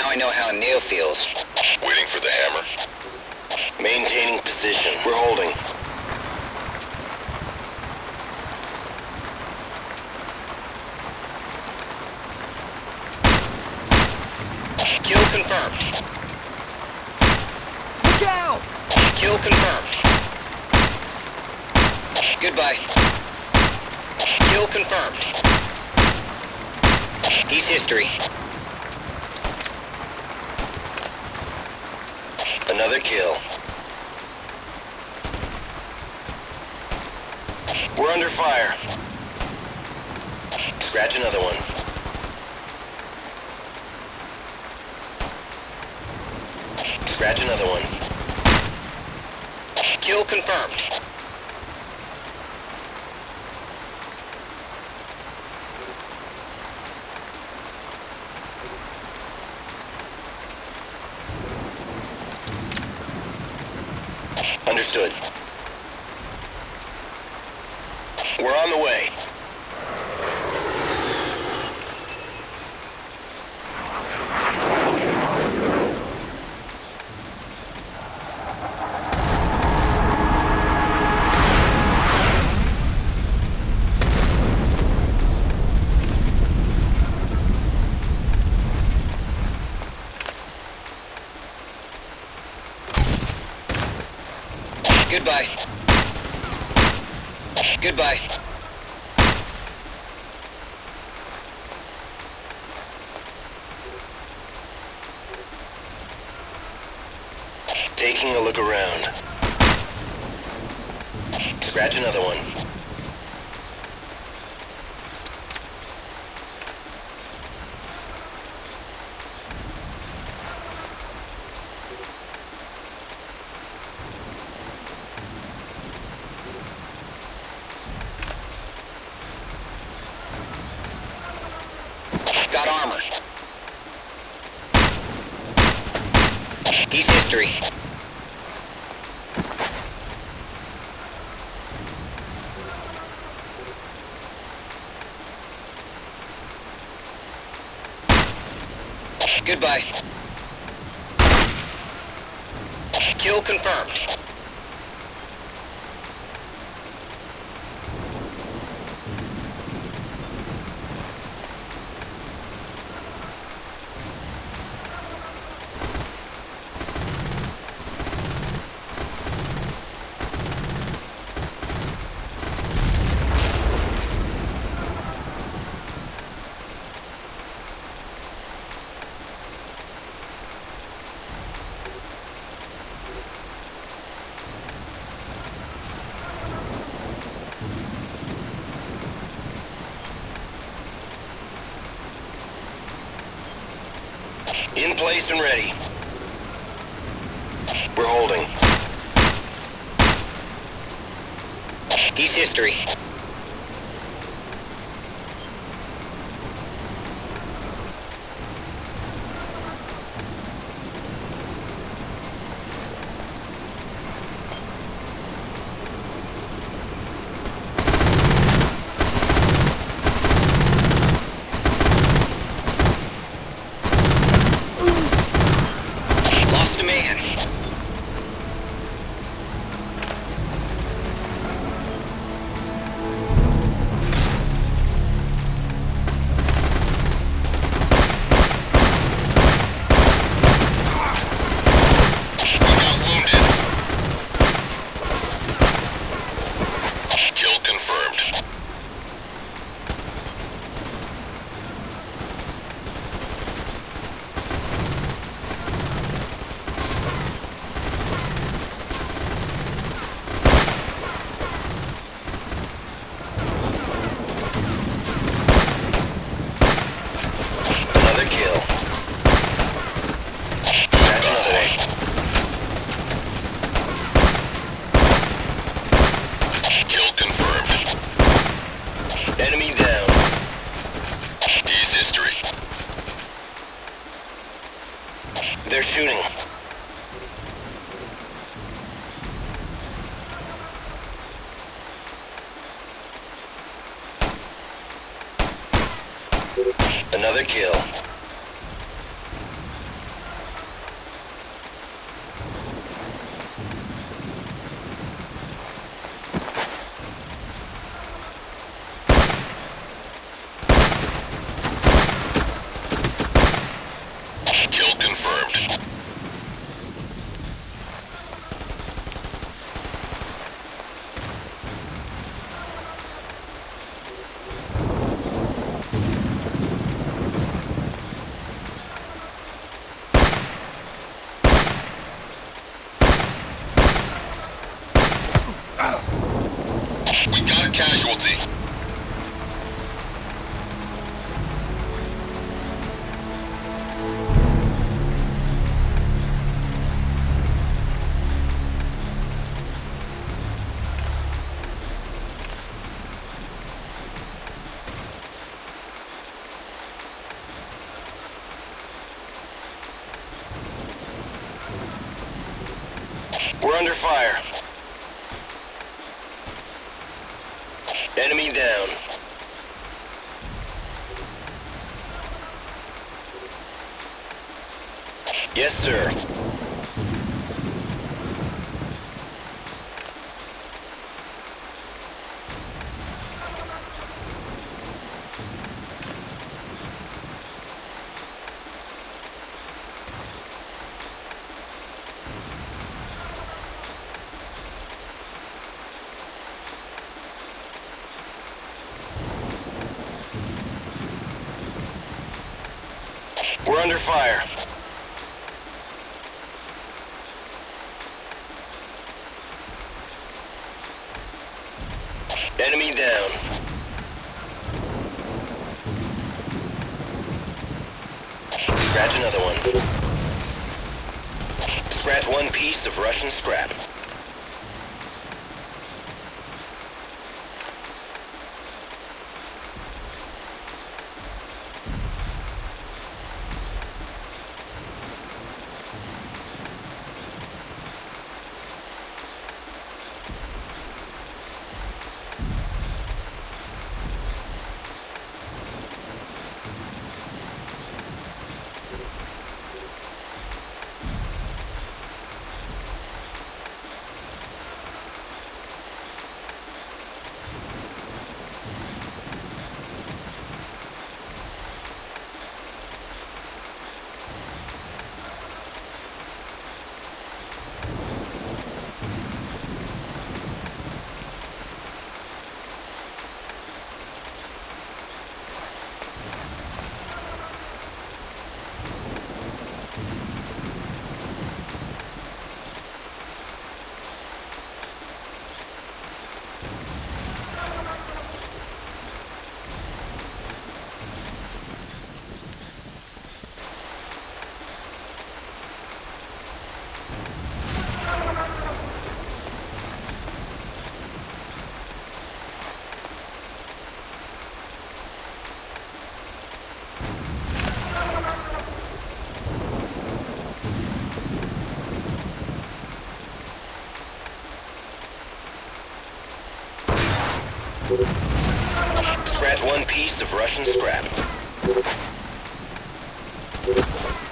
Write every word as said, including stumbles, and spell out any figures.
I know how Neo feels. Waiting for the hammer. Maintaining position. We're holding. Kill confirmed. Look out! Kill confirmed. Goodbye. Kill confirmed. He's history. Another kill. We're under fire. Scratch another one. Scratch another one. Kill confirmed. Understood. We're on the way. Goodbye. Goodbye. Taking a look around. Scratch another one. Got armor. He's history. Goodbye. Kill confirmed. In place and ready. We're holding. He's history. Lost a man. They're shooting. Another kill. We got a casualty. We're under fire. Enemy down. Yes, sir. We're under fire. Enemy down. Scratch another one. Scratch one piece of Russian scrap. Scratch one piece of Russian scrap.